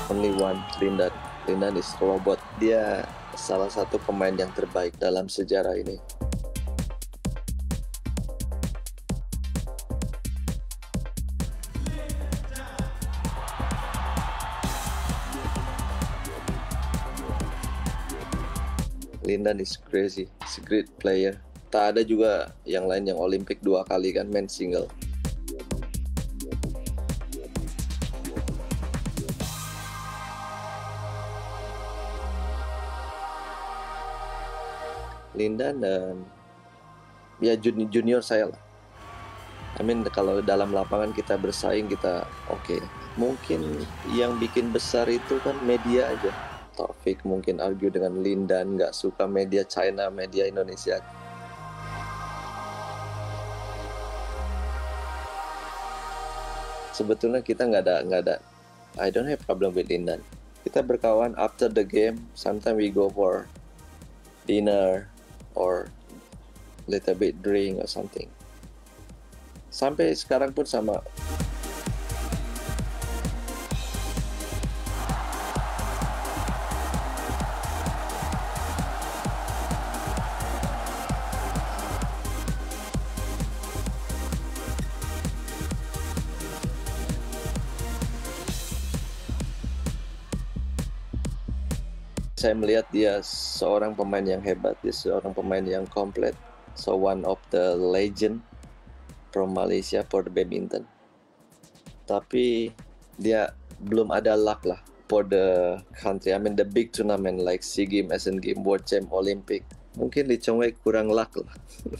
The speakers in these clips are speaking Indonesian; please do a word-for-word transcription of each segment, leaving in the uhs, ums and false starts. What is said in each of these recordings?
only one, Lin Dan. Lin Dan is robot. Dia salah satu pemain yang terbaik dalam sejarah ini. Lin Dan is crazy, he's a great player. Tak ada juga yang lain yang Olimpik dua kali kan, main single. Lin Dan dan ya junior, junior saya lah. I mean kalau dalam lapangan kita bersaing kita oke. Okay. Mungkin yang bikin besar itu kan media aja. Taufik mungkin argue dengan Lin Dan, nggak suka media China, media Indonesia. Sebetulnya kita nggak ada, nggak ada. I don't have problem with Lin Dan. Kita berkawan after the game. Sometimes we go for dinner or little bit drink or something. Sampai sekarang pun sama. Saya melihat dia seorang pemain yang hebat, dia seorang pemain yang komplit. So one of the legend from Malaysia for the badminton. Tapi dia belum ada luck lah for the country. I mean the big tournament like SEA Games, Asian Games, World Champ, Olympic. Mungkin Lee Chong Wei kurang luck lah.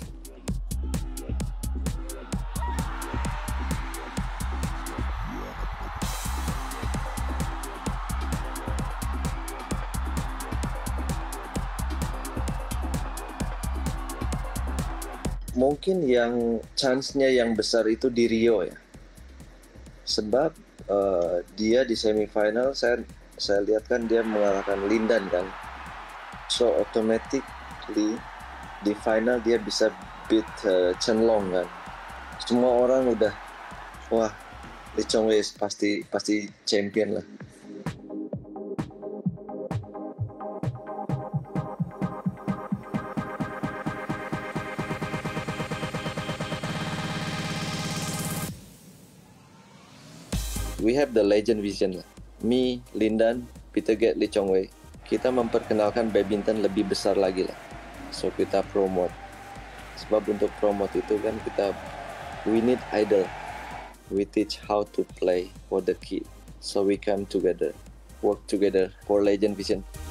Mungkin yang chance-nya yang besar itu di Rio ya. Sebab uh, dia di semifinal saya saya lihat kan dia mengalahkan Lin Dan kan. So automatically di final dia bisa beat uh, Chen Long kan. Semua orang udah wah, Lee Chong Wei pasti pasti champion lah. We have the legend vision lah. Me, Lin Dan, Peter Get, Lee Chong Wei. Kita memperkenalkan badminton lebih besar lagi lah. So kita promote. Sebab untuk promote itu kan kita we need idol. We teach how to play for the kid. So we come together, work together for legend vision.